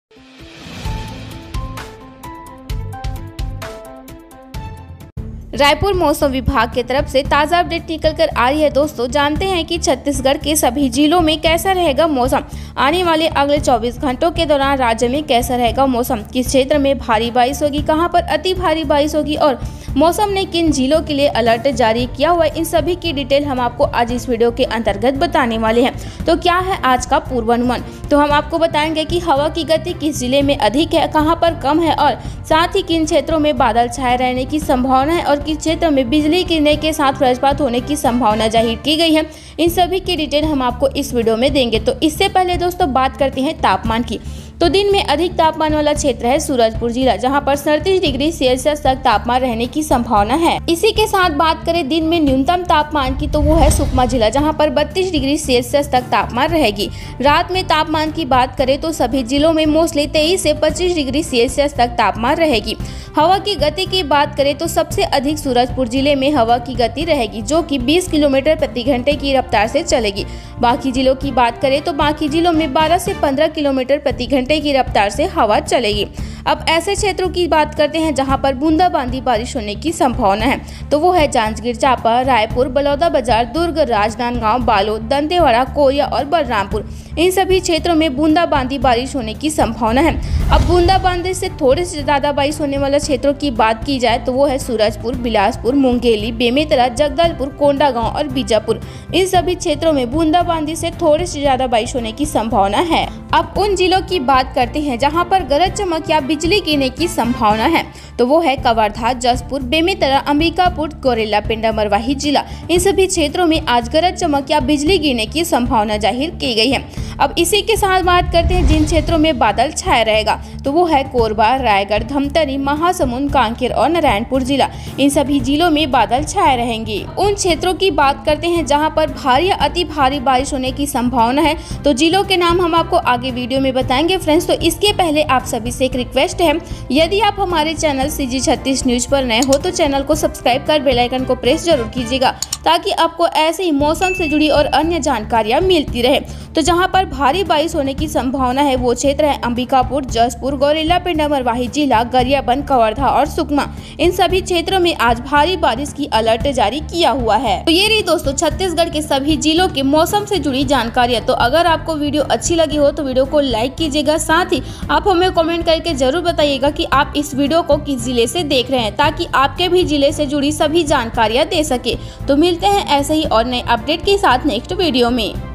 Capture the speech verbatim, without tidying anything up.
रायपुर मौसम विभाग की तरफ से ताज़ा अपडेट निकल कर आ रही है। दोस्तों जानते हैं कि छत्तीसगढ़ के सभी जिलों में कैसा रहेगा मौसम। आने वाले अगले चौबीस घंटों के दौरान राज्य में कैसा रहेगा मौसम, किस क्षेत्र में भारी बारिश होगी, कहां पर अति भारी बारिश होगी और मौसम ने किन जिलों के लिए अलर्ट जारी किया हुआ है, इन सभी की डिटेल हम आपको आज इस वीडियो के अंतर्गत बताने वाले हैं। तो क्या है आज का पूर्वानुमान, तो हम आपको बताएंगे कि हवा की गति किस जिले में अधिक है, कहां पर कम है और साथ ही किन क्षेत्रों में बादल छाए रहने की संभावना है और किस क्षेत्र में बिजली गिरने के साथ वज्रपात होने की संभावना जाहिर की गई है। इन सभी की डिटेल हम आपको इस वीडियो में देंगे। तो इससे पहले दोस्तों बात करते हैं तापमान की। तो दिन में अधिक तापमान वाला क्षेत्र है सूरजपुर जिला, जहां पर सैंतीस डिग्री सेल्सियस तक तापमान रहने की संभावना है। इसी के साथ बात करें दिन में न्यूनतम तापमान की, तो वो है सुकमा जिला, जहां पर बत्तीस डिग्री सेल्सियस तक तापमान रहेगी। रात में तापमान की बात करें तो सभी जिलों में मोस्टली तेईस से पच्चीस डिग्री सेल्सियस तक तापमान रहेगी। हवा की गति की बात करें तो सबसे अधिक सूरजपुर जिले में हवा की गति रहेगी, जो कि बीस किलोमीटर प्रति घंटे की रफ्तार से चलेगी। बाकी जिलों की बात करें तो बाकी जिलों में बारह से पंद्रह किलोमीटर प्रति घंटे की रफ्तार से हवा चलेगी। अब ऐसे क्षेत्रों की बात करते हैं जहां पर बूंदाबांदी बारिश होने की संभावना है, तो वो है जांजगीर चांपा, रायपुर, बलौदाबाजार, दुर्ग, राजनांदगांव, बालोद, दंतेवाड़ा, कोरिया और बलरामपुर। इन सभी क्षेत्रों में बूंदाबांदी बारिश होने की संभावना है। अब बूंदाबांदी से थोड़े से ज्यादा बारिश होने वाले क्षेत्रों की बात की जाए तो वो है सूरजपुर, बिलासपुर, मुंगेली, बेमेतरा, जगदलपुर, कोंडागांव और बीजापुर। इन सभी क्षेत्रों में बूंदाबांदी से थोड़े से ज्यादा बारिश होने की संभावना है। अब उन जिलों की बात करते हैं जहां पर गरज चमक या बिजली गिरने की संभावना है, तो वो है कवर्धा, जसपुर, बेमेतरा, अंबिकापुर, गौरेला, पिंडा, मरवाही जिला। इन सभी क्षेत्रों में आज गरज चमक या बिजली गिरने की संभावना जाहिर की गई है। अब इसी के साथ बात करते हैं जिन क्षेत्रों में बादल छाया रहेगा, तो वो है कोरबा, रायगढ़, धमतरी, महासमुंद, कांकेर और नारायणपुर जिला। इन सभी जिलों में बादल छाए रहेंगे। उन क्षेत्रों की बात करते हैं जहां पर भारी या अति भारी बारिश होने की संभावना है, तो जिलों के नाम हम आपको आगे वीडियो में बताएंगे फ्रेंड्स। तो इसके पहले आप सभी से एक रिक्वेस्ट है, यदि आप हमारे चैनल सी जी छत्तीस न्यूज पर नए हो तो चैनल को सब्सक्राइब कर बेल आइकन को प्रेस जरूर कीजिएगा, ताकि आपको ऐसे ही मौसम से जुड़ी और अन्य जानकारियां मिलती रहे। तो जहां पर भारी बारिश होने की संभावना है वो क्षेत्र है अंबिकापुर, जसपुर, गौरेला, पिंडा, मरवाही जिला, गरियाबंद, कवर्धा और सुकमा। इन सभी क्षेत्रों में आज भारी बारिश की अलर्ट जारी किया हुआ है। तो ये रही दोस्तों छत्तीसगढ़ के सभी जिलों के मौसम से जुड़ी जानकारियां। तो अगर आपको वीडियो अच्छी लगी हो तो वीडियो को लाइक कीजिएगा, साथ ही आप हमें कमेंट करके जरूर बताइएगा कि आप इस वीडियो को किस जिले से देख रहे हैं, ताकि आपके भी जिले से जुड़ी सभी जानकारियां दे सके। तो मिलते हैं ऐसे ही और नए अपडेट के साथ नेक्स्ट वीडियो में।